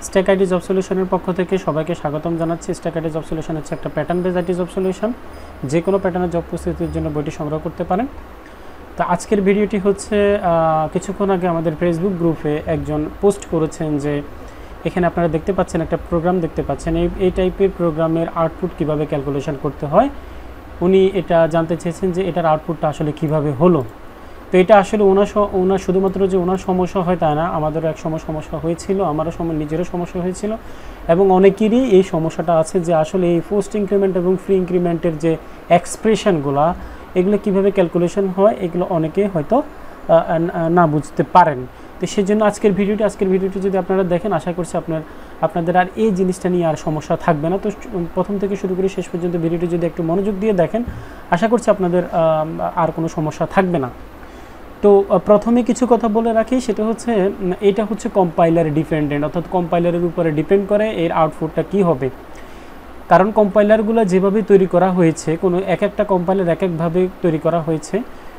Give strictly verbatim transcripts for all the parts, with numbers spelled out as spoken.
Stack ID job সলিউশনের পক্ষ থেকে সবাইকে স্বাগতম জানাচ্ছি। স্ট্যাক আইডি জব সলিউশন হচ্ছে একটা pattern base IT job solution. যে কোনো প্যাটার্নের জব প্রস্তুতির জন্য বইটি সংগ্রহ করতে পারেন। তো আজকের ভিডিওটি হচ্ছে কিছুক্ষণ আগে আমাদের ফেসবুক গ্রুপে একজন পোস্ট করেছেন যে এখানে আপনারা দেখতে পাচ্ছেন একটা প্রোগ্রাম দেখতে পাচ্ছেন, এই এই টাইপের প্রোগ্রামের আউটপুট কিভাবে ক্যালকুলেশন করতে হয়। উনি এটা জানতে চেয়েছেন যে এটার আউটপুটটা আসলে কিভাবে হলো। তো এটা আসলে ওনার ওনার শুধুমাত্র যে ওনার সমস্যা হয় তা না, আমাদেরও এক সময় সমস্যা হয়েছিল, আমারও সময় নিজেরও সমস্যা হয়েছিল এবং অনেকেরই এই সমস্যাটা আছে যে আসলে এই পোস্ট ইনক্রিমেন্ট এবং ফ্রি ইনক্রিমেন্টের যে এক্সপ্রেশনগুলো এগুলো কিভাবে ক্যালকুলেশন হয় এগুলো অনেকে হয়তো না বুঝতে পারেন। তো সেই জন্য আজকের ভিডিওটি আজকের ভিডিওটি যদি আপনারা দেখেন, আশা করছি আপনার আপনাদের আর এই জিনিসটা নিয়ে আর সমস্যা থাকবে না। তো প্রথম থেকে শুরু করে শেষ পর্যন্ত ভিডিওটি যদি একটু মনোযোগ দিয়ে দেখেন, আশা করছি আপনাদের আর কোনো সমস্যা থাকবে না। তো প্রথমে কিছু কথা বলে রাখি, সেটা হচ্ছে এটা হচ্ছে কম্পাইলার ডিপেন্ডেন্ট, অর্থাৎ কম্পাইলারের উপরে ডিপেন্ড করে এর আউটপুটটা কি হবে। কারণ কম্পাইলারগুলো যেভাবে তৈরি করা হয়েছে, কোনো এক একটা কম্পাইলার এক একভাবে তৈরি করা হয়েছে,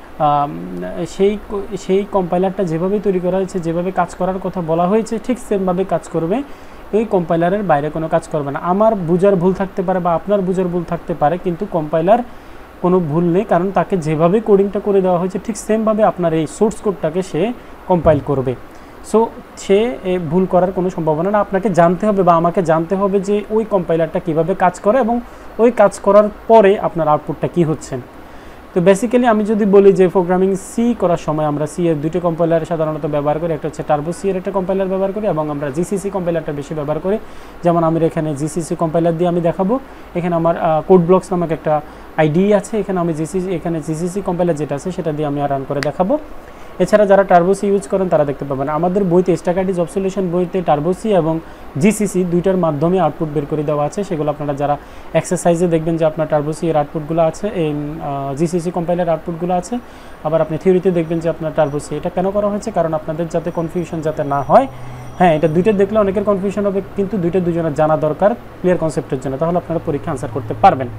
সেই সেই কম্পাইলারটা যেভাবে তৈরি করা হয়েছে, যেভাবে কাজ করার কথা বলা হয়েছে ঠিক সেমভাবে কাজ করবে, এই কম্পাইলারের বাইরে কোনো কাজ করবে না। আমার বুঝার ভুল থাকতে পারে বা আপনার বুঝার ভুল থাকতে পারে, কিন্তু কম্পাইলার কোনো ভুল নেই, কারণ তাকে যেভাবে কোডিংটা করে দেওয়া হয়েছে ঠিক সেমভাবে আপনার এই সোর্স কোডটাকে সে কম্পাইল করবে। সো সে ভুল করার কোনো সম্ভাবনা না। আপনাকে জানতে হবে বা আমাকে জানতে হবে যে ওই কম্পাইলারটা কিভাবে কাজ করে এবং ওই কাজ করার পরে আপনার আউটপুটটা কি হচ্ছে। তো বেসিক্যালি আমি যদি বলি যে প্রোগ্রামিং সি করার সময় আমরা সি এর দুটো কম্পাইলার সাধারণত ব্যবহার করি, একটা হচ্ছে টার্বো সি এর একটা কম্পাইলার ব্যবহার করি এবং আমরা জিসিসি কম্পাইলারটা বেশি ব্যবহার করি। যেমন আমি এখানে জিসিসি কম্পাইলার দিয়ে আমি দেখাবো। এখানে আমার কোড ব্লকস নামক একটা আইডি আছে, এখানে আমি জিসিসি এখানে জিসিসি কম্পাইলার যেটা আছে সেটা দিয়ে আমি রান করে দেখাবো। এছাড়া যারা টার্বো সি ইউজ করেন তারা দেখতে পাবেন আমাদের বইতে স্ট্যাক আইডি জব সলিউশন বইতে টার্বো সি এবং জিসিসি দুইটার মাধ্যমে আউটপুট বের করে দেওয়া আছে। সেগুলো আপনারা যারা এক্সারসাইজে দেখবেন যে আপনার টার্বো সি এর আউটপুটগুলো আছে, এই জিসিসি কম্পাইলার আউটপুটগুলো আছে। আবার আপনি থিওরিতে দেখবেন যে আপনার টার্বো সি। এটা কেন করা হয়েছে? কারণ আপনাদের যাতে কনফিউশন যাতে না হয়। হ্যাঁ, এটা দুইটা দেখলে অনেকের কনফিউশন হবে, কিন্তু দুইটা দুজনের জানা দরকার ক্লিয়ার কনসেপ্টের জন্য, তাহলে আপনারা পরীক্ষা আনসার করতে পারবেন।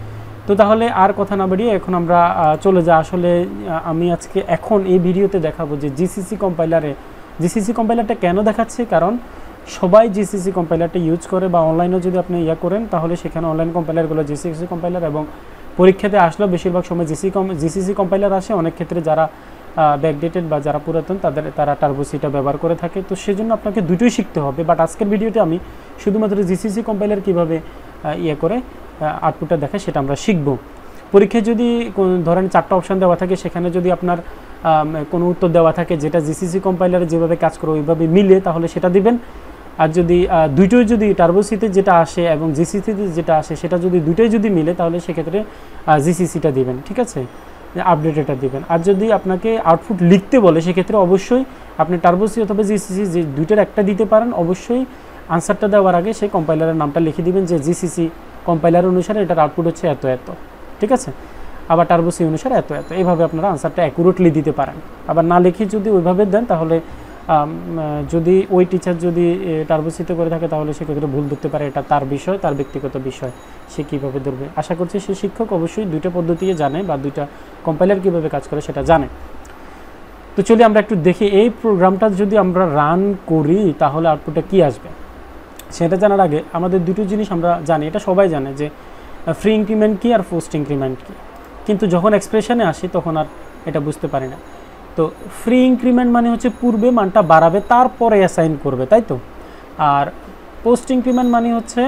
তো তাহলে আর কথা না বাড়িয়ে এখন আমরা চলে যাই। আসলে আমি আজকে এখন এই ভিডিওতে দেখাবো যে জিসিসি কম্পাইলারে জিসিসি কম্পাইলারটা কেন দেখাচ্ছে। কারণ সবাই জিসিসি কম্পাইলারটা ইউজ করে, বা অনলাইনেও যদি আপনি ইয়া করেন তাহলে সেখানে অনলাইন কম্পাইলারগুলো জিসিসি কম্পাইলার, এবং পরীক্ষাতে আসলেও বেশিরভাগ সময় জিসি কম জিসিসি কম্পাইলার আসে। অনেক ক্ষেত্রে যারা ব্যাকডেটেড বা যারা পুরাতন তাদের তারা টার্বো সিটা ব্যবহার করে থাকে। তো সেজন্য আপনাকে দুটোই শিখতে হবে। বাট আজকের ভিডিওতে আমি শুধুমাত্র জিসিসি কম্পাইলার কীভাবে ইয়ে করে আউটপুটটা দেখে সেটা আমরা শিখব। পরীক্ষায় যদি ধরেন চারটা অপশান দেওয়া থাকে, সেখানে যদি আপনার কোনো উত্তর দেওয়া থাকে যেটা জিসিসি কম্পাইলারে যেভাবে কাজ করে ওইভাবে মিলে, তাহলে সেটা দিবেন। আর যদি দুইটোই যদি টার্বোসিতে যেটা আসে এবং জিসিসিতে যেটা আসে সেটা যদি দুইটোই যদি মিলে, তাহলে সেক্ষেত্রে জিসিসিটা দিবেন, ঠিক আছে, আপডেটেডটা দিবেন। আর যদি আপনাকে আউটপুট লিখতে বলে সেক্ষেত্রে অবশ্যই আপনি টার্বোসি অথবা জিসিসি যে দুইটার একটা দিতে পারেন। অবশ্যই আনসারটা দেওয়ার আগে সেই কম্পাইলারের নামটা লিখে দিবেন যে জিসিসি কম্পাইলার অনুসারে এটার আউটপুট হচ্ছে এত এত, ঠিক আছে, আবার টার্বোসি অনুসারে এত এত। এইভাবে আপনারা আনসারটা অ্যাকুরেটলি দিতে পারেন। আবার না লিখে যদি ওইভাবে দেন, তাহলে যদি ওই টিচার যদি টার্বোসিতে করে থাকে তাহলে সেক্ষেত্রে ভুল ধরতে পারে। এটা তার বিষয়, তার ব্যক্তিগত বিষয়, সে কীভাবে ধরবে। আশা করছি সে শিক্ষক অবশ্যই দুইটা পদ্ধতি জানে বা দুইটা কম্পাইলার কীভাবে কাজ করে সেটা জানে। তো চলি আমরা একটু দেখি এই প্রোগ্রামটা যদি আমরা রান করি তাহলে আউটপুটটা কী আসবে। সেটা জানার আগে আমাদের দুটো জিনিস আমরা জানি, এটা সবাই জানে যে ফ্রি ইনক্রিমেন্ট কী আর পোস্ট ইনক্রিমেন্ট কী, কিন্তু যখন এক্সপ্রেশনে আসি তখন আর এটা বুঝতে পারি না। তো ফ্রি ইনক্রিমেন্ট মানে হচ্ছে পূর্বে মানটা বাড়াবে তারপরে অ্যাসাইন করবে, তাই তো। আর পোস্ট ইনক্রিমেন্ট মানে হচ্ছে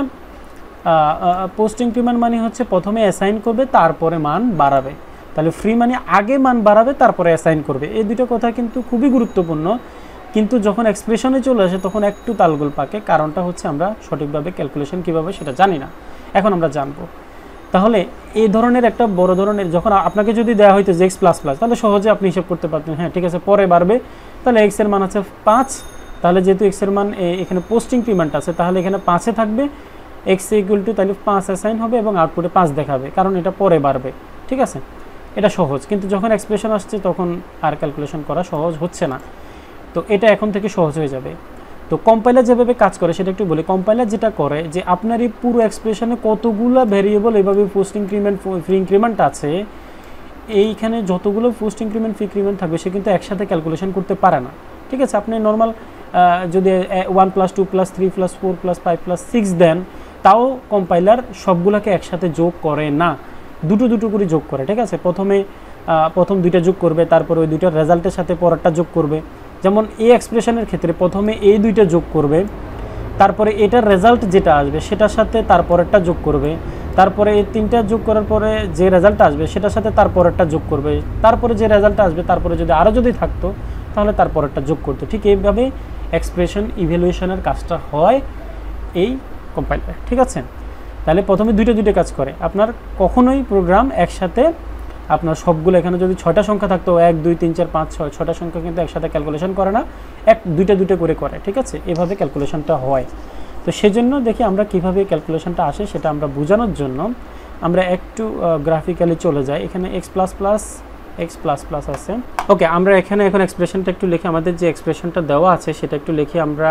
পোস্ট ইনক্রিমেন্ট মানে হচ্ছে প্রথমে অ্যাসাইন করবে তারপরে মান বাড়াবে। তাহলে ফ্রি মানে আগে মান বাড়াবে তারপরে অ্যাসাইন করবে। এই দুটো কথা কিন্তু খুবই গুরুত্বপূর্ণ, কিন্তু যখন এক্সপ্রেশনে চলে আসে তখন একটু তালগোল পাকে। কারণটা হচ্ছে আমরা সঠিকভাবে ক্যালকুলেশন কীভাবে সেটা জানি না, এখন আমরা জানবো। তাহলে এই ধরনের একটা বড় ধরনের যখন আপনাকে যদি দেওয়া হইতো যে এক্স প্লাস প্লাস, তাহলে সহজে আপনি হিসাব করতে পারতেন, হ্যাঁ ঠিক আছে পরে বাড়বে, তাহলে এক্সের মান আছে পাঁচ, তাহলে যেহেতু এক্সের মান এখানে পোস্ট ইনক্রিমেন্ট আছে তাহলে এখানে পাঁচে থাকবে, এক্স ইকুয়াল টু তাহলে পাঁচ অ্যাসাইন হবে এবং আউটপুটে পাঁচ দেখাবে, কারণ এটা পরে বাড়বে, ঠিক আছে। এটা সহজ, কিন্তু যখন এক্সপ্রেশন আসছে তখন আর ক্যালকুলেশন করা সহজ হচ্ছে না। তো এটা এখন থেকে সহজ হয়ে যাবে। তো কম্পাইলার যেভাবে কাজ করে সেটা একটু বলি। কম্পাইলার যেটা করে যে আপনার এই পুরো এক্সপ্রেশনে কতগুলো ভ্যারিয়েবল এভাবে পোস্ট ইনক্রিমেন্ট ফ্রি ইনক্রিমেন্ট আছে, এইখানে যতগুলো পোস্ট ইনক্রিমেন্ট ফ্রি ইনক্রিমেন্ট থাকবে সে কিন্তু একসাথে ক্যালকুলেশন করতে পারে না, ঠিক আছে। আপনি নর্মাল যদি one plus two plus three plus four plus five plus six then, তাও কম্পাইলার সবগুলোকে একসাথে যোগ করে না, দুটো দুটো করে যোগ করে। ঠিক আছে, প্রথমে প্রথম দুইটা যোগ করবে, তারপরে ওই দুইটার রেজাল্টের সাথে পরেরটা যোগ করবে। যেমন এই এক্সপ্রেশনের ক্ষেত্রে প্রথমে এই দুইটা যোগ করবে, তারপরে এটার রেজাল্ট যেটা আসবে সেটার সাথে তারপরেরটা যোগ করবে, তারপরে এই তিনটা যোগ করার পরে যে রেজাল্ট আসবে সেটার সাথে তারপরেরটা যোগ করবে, তারপরে যে রেজাল্ট আসবে তারপরে যদি আরও যদি থাকতো তাহলে তারপরেরটা যোগ করতো। ঠিক এইভাবে এক্সপ্রেশন ইভ্যালুয়েশনের কাজটা হয় এই কম্পাইলার। ঠিক আছে, তাহলে প্রথমে দুইটা দুইটা কাজ করে। আপনার কখনোই প্রোগ্রাম একসাথে আপনার সবগুলো, এখানে যদি ছয়টা সংখ্যা থাকতো এক দুই তিন চার পাঁচ ছয়, ছয়টা সংখ্যা কিন্তু একসাথে ক্যালকুলেশন করে না, এক দুইটা দুইটা করে করে। ঠিক আছে, এভাবে ক্যালকুলেশনটা হয়। তো সেজন্য দেখি আমরা কিভাবে ক্যালকুলেশনটা আসে সেটা আমরা বোঝানোর জন্য আমরা একটু গ্রাফিক্যালি চলে যাই। এখানে X plus plus X plus plus আছে। ওকে, আমরা এখানে এখন এক্সপ্রেশনটা একটু লিখি, আমাদের যে এক্সপ্রেশনটা দেওয়া আছে সেটা একটু লিখি আমরা।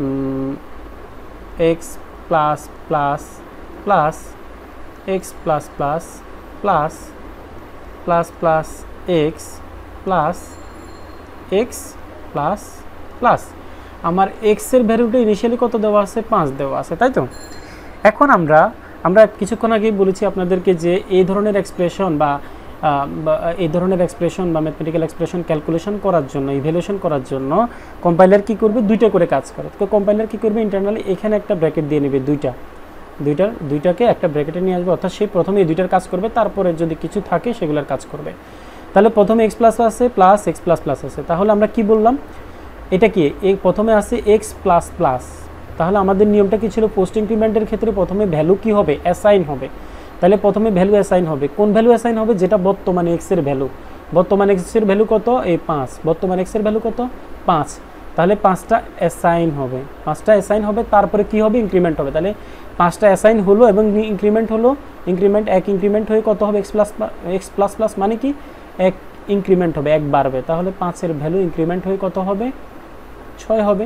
X plus plus plus X plus plus plus plus plus X plus X plus plus. আমার এক্সের ভ্যালুটা ইনিশিয়ালি কত দেওয়া আছে? পাঁচ দেওয়া আছে, তাই তো? এখন আমরা আমরা কিছুক্ষণ আগেই বলেছি আপনাদেরকে যে এই ধরনের এক্সপ্রেশন বা এই ধরনের এক্সপ্রেশন বা ম্যাথমেটিক্যাল এক্সপ্রেশন ক্যালকুলেশন করার জন্য, ইভ্যালুয়েশন করার জন্য কম্পাইলার কি করবে? দুইটা করে কাজ করে। তো কম্পাইলার কি করবে? ইন্টারনালি এখানে একটা ব্র্যাকেট দিয়ে নেবে, দুইটা দুইটার দুইটাকে একটা ব্র্যাকেটে নিয়ে আসবে, অর্থাৎ সে প্রথমে এই দুইটার কাজ করবে, তারপরে যদি কিছু থাকে সেগুলোর কাজ করবে। তাহলে প্রথমে এক্স প্লাস আছে প্লাস এক্স প্লাস প্লাস আছে, তাহলে আমরা কি বললাম? এটা কি এই প্রথমে আছে এক্স প্লাস প্লাস, তাহলে আমাদের নিয়মটা কি ছিল? পোস্ট ইনক্রিমেন্টের ক্ষেত্রে প্রথমে ভ্যালু কি হবে? অ্যাসাইন হবে। তাহলে প্রথমে ভ্যালু অ্যাসাইন হবে। কোন ভ্যালু অ্যাসাইন হবে? যেটা বর্তমানে এক্সের ভ্যালু। বর্তমানে এক্সের ভ্যালু কত? এই পাঁচ। বর্তমানে এক্সের ভ্যালু কত? পাঁচ। তাহলে পাঁচটা অ্যাসাইন হবে, পাঁচটা অ্যাসাইন হবে, তারপরে কি হবে? ইনক্রিমেন্ট হবে। তাহলে পাঁচটা অ্যাসাইন হলো এবং ইনক্রিমেন্ট হলো, ইনক্রিমেন্ট এক ইনক্রিমেন্ট হয়ে কত হবে? X plus X plus plus মানে কি? এক ইনক্রিমেন্ট হবে, এক বাড়বে। তাহলে পাঁচের ভ্যালু ইনক্রিমেন্ট হয়ে কত হবে? ছয় হবে।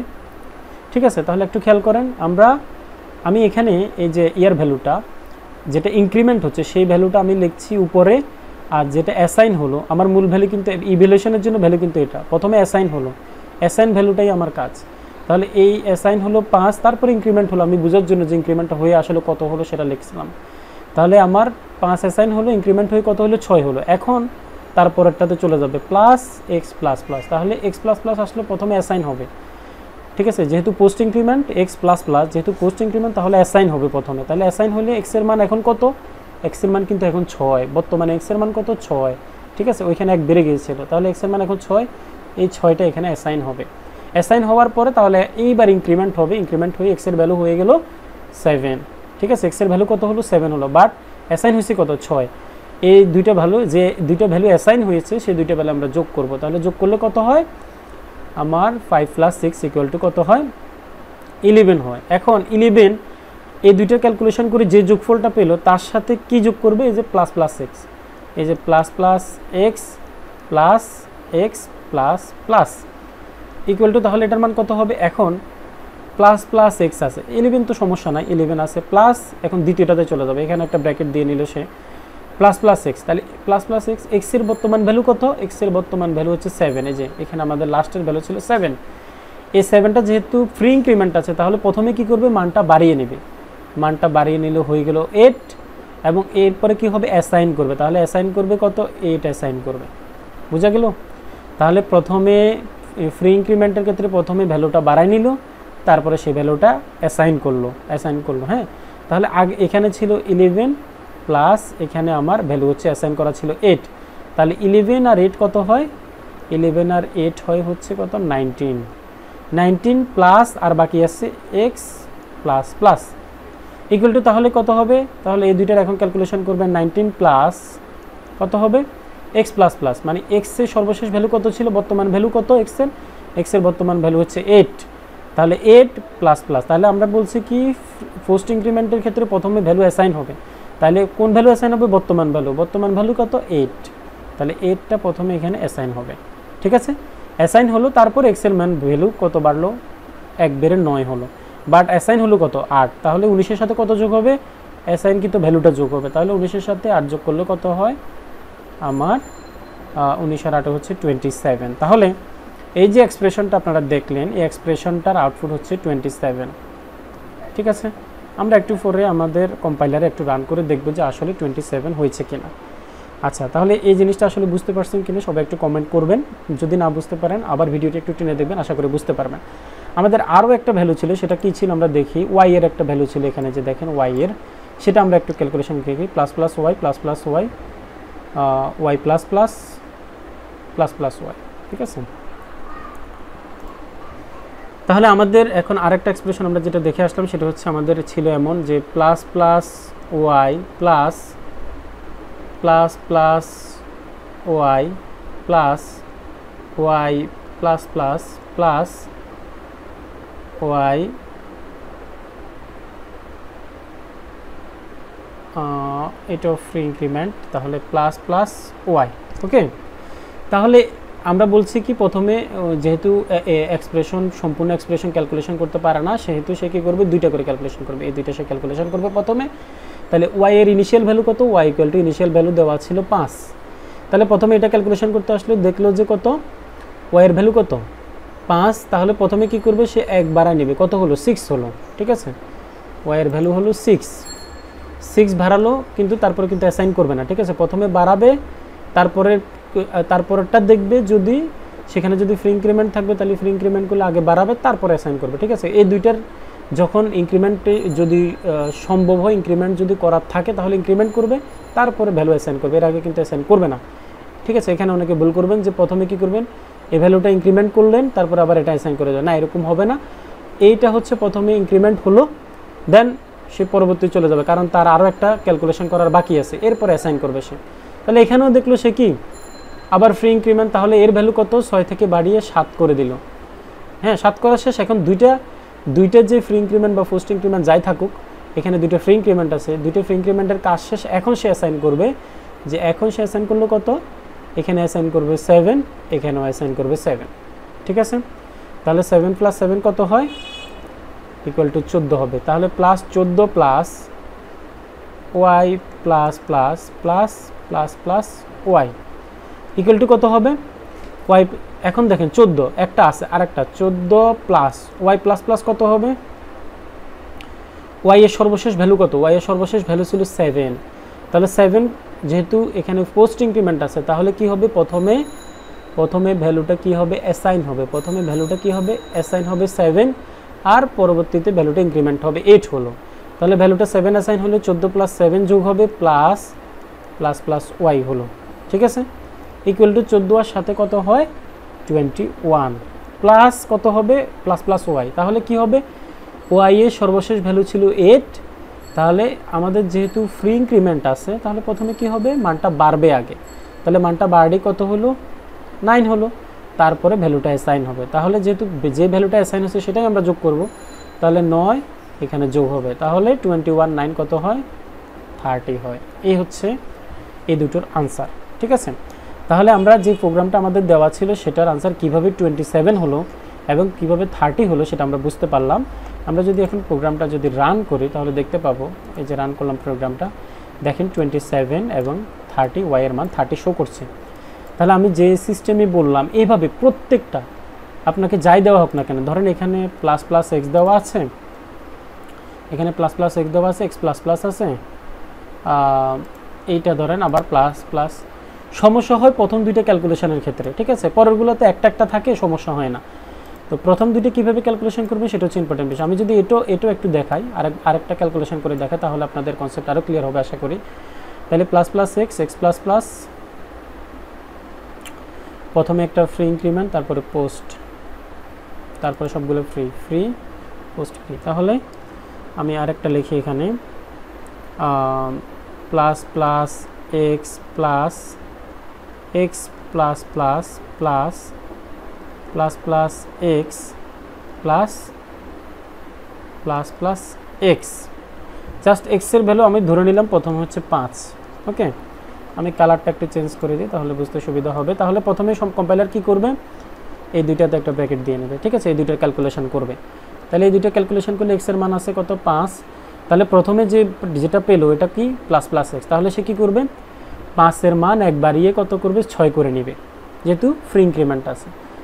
ঠিক আছে, তাহলে একটু খেয়াল করেন। আমরা আমি এখানে এই যে ইয়ার ভ্যালুটা যেটা ইনক্রিমেন্ট হচ্ছে সেই ভ্যালুটা আমি লিখছি উপরে, আর যেটা অ্যাসাইন হলো আমার মূল ভ্যালু কিন্তু ইভ্যালুয়েশনের জন্য ভ্যালু কিন্তু এটা প্রথমে অ্যাসাইন হলো, অ্যাসাইন ভ্যালুটাই আমার কাজ। তাহলে এই অ্যাসাইন হলো পাঁচ, তারপর ইনক্রিমেন্ট হলো, আমি বোঝার জন্য যে ইনক্রিমেন্টটা হয়ে আসলে কত হলো সেটা লিখছিলাম। তাহলে আমার পাঁচ অ্যাসাইন হলো, ইনক্রিমেন্ট হয়ে কত হলো? ছয় হলো। এখন তারপরেরটাতে চলে যাবে প্লাস এক্স প্লাস প্লাস, তাহলে এক্স প্লাস প্লাস আসলে প্রথমে অ্যাসাইন হবে। ঠিক আছে, যেহেতু post increment X plus plus, যেহেতু পোস্ট ইনক্রিমেন্ট তাহলে অ্যাসাইন হবে প্রথমে। তাহলে অ্যাসাইন হলে এক্সের মান এখন কত? এক্সের মান কিন্তু এখন ছয়, বর্তমানে এক্সের মান কত? ছয়। ঠিক আছে, ওইখানে এক বেড়ে গিয়েছিল, তাহলে এক্সের মান এখন ছয়, এই ছয়টা এখানে অ্যাসাইন হবে। অ্যাসাইন হওয়ার পরে তাহলে এইবার ইনক্রিমেন্ট হবে, ইনক্রিমেন্ট হয়ে এক্সের ভ্যালু হয়ে গেল সেভেন। ঠিক আছে, এক্সের ভ্যালু কত হলো? সেভেন হলো, বাট অ্যাসাইন হয়েছে কত? ছয়। এই দুইটা ভ্যালু, যে দুইটা ভ্যালু অ্যাসাইন হয়েছে সেই দুইটা ভ্যালু আমরা যোগ করব। তাহলে যোগ করলে কত হয়? আমার five plus six equal to কত হয়? ইলেভেন হয়। এখন ইলেভেন এই দুইটা ক্যালকুলেশন করে যে যোগফলটা পেলো তার সাথে কি যোগ করবে? এই যে প্লাস প্লাস এক্স, এই যে plus plus X plus X plus plus equal to, তাহলে এটার মান কত হবে? এখন প্লাস প্লাস এক্স আছে, ইলেভেন তো সমস্যা নাই, ইলেভেন আছে, প্লাস এখন দ্বিতীয়টাতে চলে যাবে, এখানে একটা ব্র্যাকেট দিয়ে নিল সে, প্লাস প্লাস এক্স। তাহলে প্লাস প্লাস এক্স, এক্সের বর্তমান ভ্যালু কত? এক্সের বর্তমান ভ্যালু হচ্ছে সেভেন। এই যে এখানে আমাদের লাস্টের ভ্যালু ছিল সেভেন। এই সেভেনটা যেহেতু ফ্রি ইনক্রিমেন্ট আছে তাহলে প্রথমে কি করবে? মানটা বাড়িয়ে নেবে, মানটা বাড়িয়ে নিলে হয়ে গেল এইট, এবং এরপরে কি হবে? অ্যাসাইন করবে। তাহলে অ্যাসাইন করবে কত? এইট অ্যাসাইন করবে। বুঝা গেল? তাহলে প্রথমে ফ্রি ইনক্রিমেন্টের ক্ষেত্রে প্রথমে ভ্যালুটা বাড়াই নিল, তারপরে সেই ভ্যালুটা অ্যাসাইন করলো, অ্যাসাইন করলো হ্যাঁ। তাহলে আগে এখানে ছিল ইলেভেন প্লাস এখানে আমার ভ্যালু হচ্ছে অ্যাসাইন করা ছিল এইট, তাহলে ইলেভেন আর এইট কত হয়? ইলেভেন আর এইট হয় হচ্ছে কত? নাইনটিন। নাইনটিন প্লাস আর বাকি আছে X plus plus equal to, তাহলে কত হবে? তাহলে এই দুইটার এখন ক্যালকুলেশন করবেন। নাইনটিন প্লাস কত হবে? এক্স প্লাস প্লাস, মানে এক্সের সর্বশেষ ভ্যালু কত ছিল? বর্তমান ভ্যালু কত এক্সের? এক্সের বর্তমান ভ্যালু হচ্ছে এইট, তাহলে এইট প্লাস প্লাস। তাহলে আমরা বলছি কি পোস্ট ইনক্রিমেন্টের ক্ষেত্রে প্রথমে ভ্যালু অ্যাসাইন হবে, তাহলে কোন ভ্যালু অ্যাসাইন হবে? বর্তমান ভ্যালু। বর্তমান ভ্যালু কত? এইট, তাহলে এইটটা প্রথমে এখানে অ্যাসাইন হবে। ঠিক আছে, অ্যাসাইন হলো, তারপর এক্সের মান ভ্যালু কত বাড়লো? এক বেড়ে নয় হলো, বাট অ্যাসাইন হলো কত? আট। তাহলে উনিশের সাথে কত যোগ হবে? অ্যাসাইন কিন্তু ভ্যালুটা যোগ হবে, তাহলে উনিশের সাথে আট যোগ করলে কত হয়? আমার উনিশ আর আটে হচ্ছে টোয়েন্টি সেভেন। তাহলে এই যে এক্সপ্রেশনটা আপনারা দেখলেন, এই এক্সপ্রেশনটার আউটপুট হচ্ছে টোয়েন্টি সেভেন। ঠিক আছে, আমরা একটু পরে আমাদের কম্পাইলারে একটু রান করে দেখব যে আসলে টোয়েন্টি সেভেন হয়েছে কিনা। আচ্ছা, তাহলে এই জিনিসটা আসলে বুঝতে পারছেন কিনা সবাই একটু কমেন্ট করবেন। যদি না বুঝতে পারেন আবার ভিডিওটি একটু টেনে দেখবেন, আশা করি বুঝতে পারবেন। আমাদের আরও একটা ভ্যালু ছিল, সেটা কী ছিল আমরা দেখি। ওয়াই এর একটা ভ্যালু ছিল এখানে, যে দেখেন ওয়াই এর, সেটা আমরা একটু ক্যালকুলেশন দেখি। Plus plus Y plus plus Y Y plus plus plus plus Y. ঠিক আছে, তাহলে আমাদের এখন আরেকটা এক্সপ্রেশন আমরা যেটা দেখে আসলাম সেটা হচ্ছে আমাদের ছিল এমন যে plus plus Y plus plus plus Y plus Y plus plus plus Y এটাও ফ্রি ইনক্রিমেন্ট, তাহলে প্লাস প্লাস ওয়াই। ওকে, তাহলে আমরা বলছি কি প্রথমে যেহেতু এক্সপ্রেশন সম্পূর্ণ এক্সপ্রেশন ক্যালকুলেশন করতে পারে না, সেহেতু সে কী করবে, দুইটা করে ক্যালকুলেশন করবে। এই দুইটা সে ক্যালকুলেশন করবে প্রথমে। তাহলে ওয়াই এর ইনিশিয়াল ভ্যালু কত, Y equal to initial value দেওয়া ছিল পাঁচ। তাহলে প্রথমে এটা ক্যালকুলেশন করতে আসলে দেখলো যে কত, ওয়াই এর ভ্যালু কত, পাঁচ। তাহলে প্রথমে কি করবে, সে এক বাড়ায় নেবে, কত হলো, সিক্স হলো। ঠিক আছে, ওয়াই এর ভ্যালু হলো সিক্স, সিক্স বাড়ালো, কিন্তু তারপরে কিন্তু অ্যাসাইন করবে না। ঠিক আছে, প্রথমে বাড়াবে, তারপরে তারপরেরটা দেখবে, যদি সেখানে যদি ফ্রি ইনক্রিমেন্ট থাকবে তাহলে ফ্রি ইনক্রিমেন্টগুলো আগে বাড়াবে, তারপরে অ্যাসাইন করবে। ঠিক আছে, এই দুইটার যখন ইনক্রিমেন্টে যদি সম্ভব হয়, ইনক্রিমেন্ট যদি করার থাকে তাহলে ইনক্রিমেন্ট করবে, তারপরে ভ্যালু অ্যাসাইন করবে, এর আগে কিন্তু অ্যাসাইন করবে না। ঠিক আছে, এখানে অনেকে ভুল করবেন যে প্রথমে কি করবেন, এই ভ্যালুটা ইনক্রিমেন্ট করলেন তারপর আবার এটা অ্যাসাইন করে দেবেন, না, এরকম হবে না। এইটা হচ্ছে প্রথমে ইনক্রিমেন্ট হলো, দেন সে পরবর্তী চলে যাবে, কারণ তার আরও একটা ক্যালকুলেশন করার বাকি আছে, এরপরে অ্যাসাইন করবে সে। তাহলে এখানেও দেখলো সে কি আবার ফ্রি ইনক্রিমেন্ট, তাহলে এর ভ্যালু কত, ছয় থেকে বাড়িয়ে সাত করে দিল। হ্যাঁ, সাত করা শেষ। এখন দুইটা দুইটা যে ফ্রি ইনক্রিমেন্ট বা পোস্ট ইনক্রিমেন্ট যাই থাকুক, এখানে দুইটা ফ্রি ইনক্রিমেন্ট আছে, দুইটা ফ্রি ইনক্রিমেন্টের কাজ শেষ। এখন সে অ্যাসাইন করবে, যে এখন সে অ্যাসাইন করলো কত, এখানে অ্যাসাইন করবে সেভেন, এখানেও অ্যাসাইন করবে সেভেন। ঠিক আছে, তাহলে সেভেন প্লাস সেভেন কত হয়, ইকুয়াল টু চোদ্দো হবে। তাহলে প্লাস চোদ্দো plus Y plus plus plus plus plus Y equal to কত হবে, ওয়াই। এখন দেখেন চোদ্দো একটা আছে, আর একটা চোদ্দো প্লাস ওয়াই প্লাস প্লাস কত হবে, ওয়াই এর সর্বশেষ ভ্যালু কত, ওয়াই এর সর্বশেষ ভ্যালু ছিল সেভেন। তাহলে সেভেন যেহেতু এখানে পোস্ট ইনক্রিমেন্ট আছে, তাহলে কি হবে, প্রথমে প্রথমে ভ্যালুটা কি হবে, অ্যাসাইন হবে। প্রথমে ভ্যালুটা কি হবে, অ্যাসাইন হবে সেভেন, আর পরবর্তীতে ভ্যালুটা ইনক্রিমেন্ট হবে, এইট হলো। তাহলে ভ্যালুটা সেভেন অ্যাসাইন হলে চোদ্দো প্লাস সেভেন যোগ হবে, প্লাস প্লাস প্লাস ওয়াই হলো। ঠিক আছে, ইকুয়াল টু চোদ্দো আর সাথে কত হয়, টোয়েন্টি ওয়ান, প্লাস কত হবে, প্লাস প্লাস ওয়াই। তাহলে কি হবে, ওয়াই এর সর্বশেষ ভ্যালু ছিল এইট, তাহলে আমাদের যেহেতু ফ্রি ইনক্রিমেন্ট আছে, তাহলে প্রথমে কি হবে, মানটা বাড়বে আগে। তাহলে মানটা বাড়বে কত হলো, নাইন হলো, তারপরে ভ্যালুটা অ্যাসাইন হবে। তাহলে যেহেতু যে ভ্যালুটা অ্যাসাইন হচ্ছে সেটাই আমরা যোগ করব, তাহলে নয় এখানে যোগ হবে, তাহলে টোয়েন্টি ওয়ান নাইন কত হয়, থার্টি হয়। এই হচ্ছে এই দুটোর আনসার। ঠিক আছে, তাহলে আমরা যে প্রোগ্রামটা আমাদের দেওয়া ছিল সেটার আনসার কীভাবে টোয়েন্টি সেভেন হলো এবং কীভাবে থার্টি হলো সেটা আমরা বুঝতে পারলাম। আমরা যদি এখন প্রোগ্রামটা যদি রান করি তাহলে দেখতে পাবো, এই যে রান করলাম প্রোগ্রামটা, দেখেন টোয়েন্টি সেভেন এবং থার্টি, ওয়াইয়ের মান থার্টি শো করছে। তাহলে আমি যে সিস্টেমে বললাম এইভাবে প্রত্যেকটা আপনাকে যাই দেওয়া হোক না কেন, ধরেন এখানে প্লাস প্লাস এক্স দেওয়া আছে, এখানে প্লাস প্লাস এক্স দেওয়া আছে, এক্স প্লাস প্লাস আছে, এইটা ধরেন আবার প্লাস প্লাস। সমস্যা হয় প্রথম দুইটা ক্যালকুলেশনের ক্ষেত্রে, ঠিক আছে, পরেরগুলোতে একটা একটা থাকে, সমস্যা হয় না। তো প্রথম দুইটা কীভাবে ক্যালকুলেশন করবে সেটা হচ্ছে ইম্পর্টেন্ট বিষয়। আমি যদি এটাও এটাও একটু দেখাই, আরেক আরেকটা ক্যালকুলেশন করে দেখাই, তাহলে আপনাদের কনসেপ্ট আরও ক্লিয়ার হবে আশা করি। তাহলে plus plus X, X plus plus, প্রথমে একটা ফ্রি ইনক্রিমেন্ট, তারপরে পোস্ট, তারপরে সবগুলো ফ্রি, ফ্রি পোস্ট ফ্রি। তাহলে আমি আরেকটা লিখি এখানে, plus plus X plus X plus plus plus plus plus X plus plus plus X, just এক্সের ভ্যালু আমি ধরে নিলাম প্রথমে হচ্ছে পাঁচ। ওকে, আমি কালারটা একটু চেঞ্জ করে দিই তাহলে বুঝতে সুবিধা হবে। তাহলে প্রথমে সব কম্পাইলার কী করবে, এই দুইটাতে একটা ব্র্যাকেট দিয়ে নেবে, ঠিক আছে, এই দুইটার ক্যালকুলেশন করবে। তাহলে এই দুইটা ক্যালকুলেশন করলে এক্সের মান আছে কত, পাঁচ। তাহলে প্রথমে যে যেটা পেলো এটা কি, প্লাস প্লাস এক্স, তাহলে সে কী করবে, পাঁচের মান এক বাড়িয়ে কত করবে, ছয় করে নেবে, যেহেতু ফ্রি ইনক্রিমেন্ট আছে।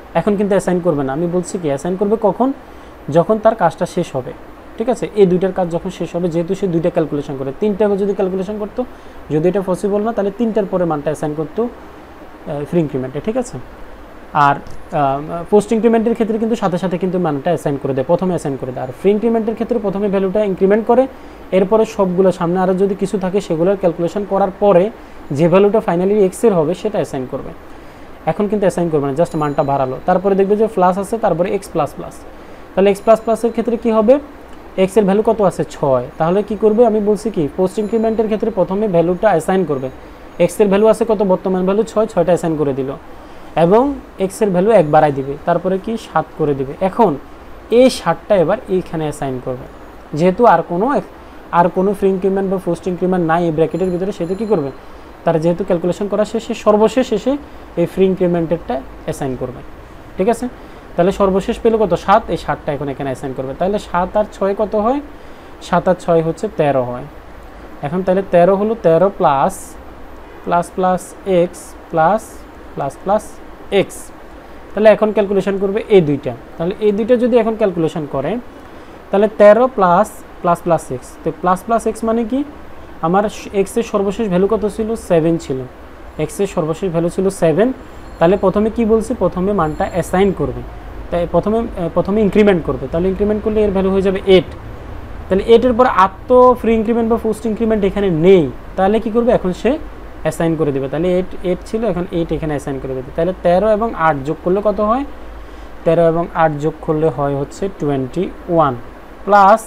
এখন কিন্তু অ্যাসাইন করবে না। আমি বলছি কি অ্যাসাইন করবে কখন, যখন তার কাজটা শেষ হবে, ঠিক আছে। এই দুইটার কাজ যখন শেষ হবে, যেহেতু সে দুইটা ক্যালকুলেশন করে, তিনটা যদি ক্যালকুলেশন করতো, যদি এটা পসিবল না তাহলে তিনটার পরে মানটা অ্যাসাইন করতো ফ্রি ইনক্রিমেন্টে, ঠিক আছে। আর পোস্ট ইনক্রিমেন্টের ক্ষেত্রে কিন্তু সাথে সাথে কিন্তু মানটা অ্যাসাইন করে দেয়, প্রথমে অ্যাসাইন করে দেয়। আর ফ্রি ইনক্রিমেন্টের ক্ষেত্রে প্রথমে ভ্যালুটা ইনক্রিমেন্ট করে, এরপরে সবগুলো সামনে আরও যদি কিছু থাকে সেগুলোর ক্যালকুলেশন করার পরে যে ভ্যালুটা ফাইনালি এক্সের হবে সেটা অ্যাসাইন করবে। এখন কিন্তু অ্যাসাইন করবে না, জাস্ট মানটা বাড়ালো, তারপরে দেখবে যে প্লাস আছে, তারপরে এক্স প্লাস প্লাস। তাহলে এক্স প্লাস প্লাসের ক্ষেত্রে কী হবে, এক্সের ভ্যালু কত আছে, ছয়। তাহলে কি করবে, আমি বলছি কি পোস্ট ইনক্রিমেন্টের ক্ষেত্রে প্রথমে ভ্যালুটা অ্যাসাইন করবে। এক্সের ভ্যালু আছে কত, বর্তমান ভ্যালু ছয়, ছয়টা অ্যাসাইন করে দিল, এবং এক্সের ভ্যালু এক বাড়াই দিবে, তারপরে কি সাত করে দিবে। এখন এই সাতটা এবার এইখানে অ্যাসাইন করবে, যেহেতু আর কোনো আর কোনো ফ্রি ইনক্রিমেন্ট বা পোস্ট ইনক্রিমেন্ট নাই এই ব্র্যাকেটের ভিতরে, সেহেতু কী করবে, তারা যেহেতু ক্যালকুলেশন করা শেষে সর্বশেষ এসে এই ফ্রি ইনক্রিমেন্টেরটা অ্যাসাইন করবে, ঠিক আছে। তাহলে সর্বশেষ পেলো কত, সাত, এই সাতটা এখন এখানে অ্যাসাইন করবে। তাহলে সাত আর ছয় কত হয়, সাত আর ছয় হচ্ছে তেরো হয়। এখন তাহলে তেরো হলো, তেরো plus plus plus X plus plus plus X. তাহলে এখন ক্যালকুলেশন করবে এই দুইটা। তাহলে এই দুইটা যদি এখন ক্যালকুলেশন করে, তাহলে তেরো প্লাস প্লাস প্লাস এক্স, তো প্লাস প্লাস এক্স মানে কি, আমার এক্সের সর্বশেষ ভ্যালু কত ছিল, সেভেন ছিল, এক্সের সর্বশেষ ভ্যালু ছিল সেভেন। তাহলে প্রথমে কি বলছি, প্রথমে মানটা অ্যাসাইন করবে, তাই প্রথমে প্রথমে ইনক্রিমেন্ট করবে। তাহলে ইনক্রিমেন্ট করলে এর ভ্যালু হয়ে যাবে এইট। তাহলে এইটের পর আর তো ফ্রি ইনক্রিমেন্ট বা পোস্ট ইনক্রিমেন্ট এখানে নেই, তাহলে কি করবে, এখন সে অ্যাসাইন করে দেবে। তাহলে এইট এইট ছিল, এখন এইট এখানে অ্যাসাইন করে দেবে। তাহলে তেরো এবং আট যোগ করলে কত হয়, তেরো এবং আট যোগ করলে হয় হচ্ছে টোয়েন্টি ওয়ান প্লাস,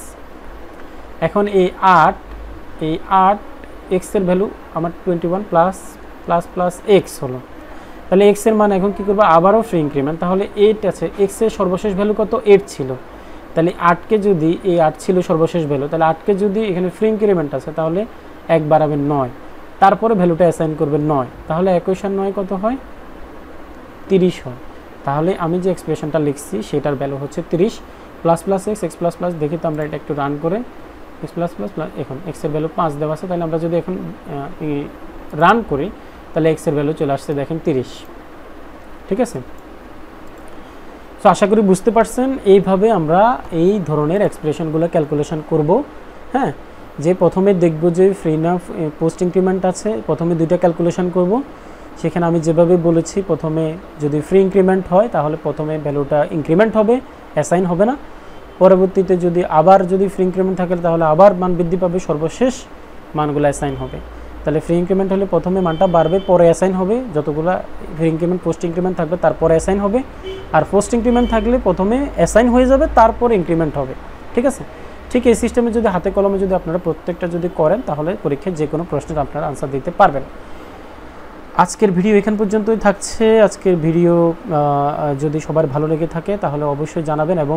এখন এই আট এই আট এক্সের ভ্যালু আমার twenty one plus plus plus X হলো। তাহলে এক্সের মান এখন কী করবো, আবারও ফ্রি ইনক্রিমেন্ট। তাহলে এইট আছে, এক্সের সর্বশেষ ভ্যালু কত, এইট ছিল। তাহলে আটকে যদি, এই আট ছিল সর্বশেষ ভ্যালু, তাহলে আটকে যদি এখানে ফ্রি ইনক্রিমেন্ট আছে, তাহলে এক বাড়াবে নয়, তারপরে ভ্যালুটা অ্যাসাইন করবে নয়। তাহলে একুশ আর নয় কত হয়, তিরিশ হয়। তাহলে আমি যে এক্সপ্রেশনটা লিখছি সেটার ভ্যালু হচ্ছে তিরিশ। Plus plus X, X plus plus, দেখি তো আমরা এটা একটু রান করে, এক্স প্লাস প্লাস প্লাস, এখন এক্সের ভ্যালু পাঁচ দেওয়া আছে, তাহলে আমরা যদি এখন রান করি তাহলে এক্সের ভ্যালু চলে আসছে দেখেন তিরিশ, ঠিক আছে। তো আশা করি বুঝতে পারছেন, এইভাবে আমরা এই ধরনের এক্সপ্রেশনগুলো ক্যালকুলেশন করব। হ্যাঁ, যে প্রথমে দেখব যে ফ্রি না পোস্ট ইনক্রিমেন্ট আছে, প্রথমে দুইটা ক্যালকুলেশন করব। সেখানে আমি যেভাবে বলেছি, প্রথমে যদি ফ্রি ইনক্রিমেন্ট হয় তাহলে প্রথমে ভ্যালুটা ইনক্রিমেন্ট হবে, অ্যাসাইন হবে না। পরবর্তীতে যদি আবার যদি ফ্রি ইনক্রিমেন্ট থাকে তাহলে আবার মান বৃদ্ধি পাবে, সর্বশেষ মানগুলো অ্যাসাইন হবে। তাহলে ফ্রি ইনক্রিমেন্ট হলে প্রথমে মানটা বাড়বে, পরে অ্যাসাইন হবে, যতগুলো ফ্রি ইনক্রিমেন্ট পোস্ট ইনক্রিমেন্ট থাকবে তারপরে অ্যাসাইন হবে। আর পোস্ট ইনক্রিমেন্ট থাকলে প্রথমে অ্যাসাইন হয়ে যাবে, তারপরে ইনক্রিমেন্ট হবে, ঠিক আছে। ঠিক এই সিস্টেমে যদি হাতে কলমে যদি আপনারা প্রত্যেকটা যদি করেন, তাহলে পরীক্ষায় যে কোনো প্রশ্নের আপনারা আনসার দিতে পারবেন। আজকের ভিডিও এখান পর্যন্তই থাকছে। আজকের ভিডিও যদি সবার ভালো লেগে থাকে তাহলে অবশ্যই জানাবেন, এবং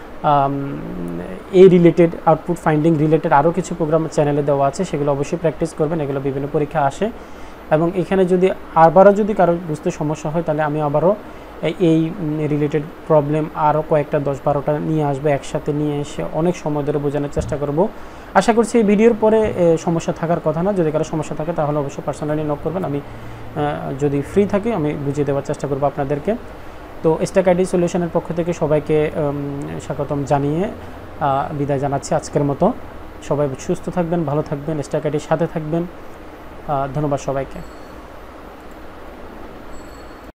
এই রিলেটেড আউটপুট ফাইন্ডিং রিলেটেড আরও কিছু প্রোগ্রাম চ্যানেলে দেওয়া আছে, সেগুলো অবশ্যই প্র্যাকটিস করবেন, এগুলো বিভিন্ন পরীক্ষা আসে। এবং এখানে যদি আবারও যদি কারো বুঝতে সমস্যা হয় তাহলে আমি আবারও এই রিলেটেড প্রবলেম আরও কয়েকটা দশ বারোটা নিয়ে আসবো, একসাথে নিয়ে এসে অনেক সময় ধরে বোঝানোর চেষ্টা করব। আশা করছি এই ভিডিওর পরে সমস্যা থাকার কথা না। যদি কারো সমস্যা থাকে তাহলে অবশ্যই পার্সোনালি নক করবেন, আমি যদি ফ্রি থাকি আমি বুঝিয়ে দেওয়ার চেষ্টা করব আপনাদেরকে। তো স্ট্যাক আইডি সলিউশনের পক্ষ থেকে সবাইকে স্বাগতম জানিয়ে বিদায় জানাচ্ছি আজকের মতো। সবাই সুস্থ থাকবেন, ভালো থাকবেন, স্ট্যাক আইডির সাথে থাকবেন। ধন্যবাদ সবাইকে।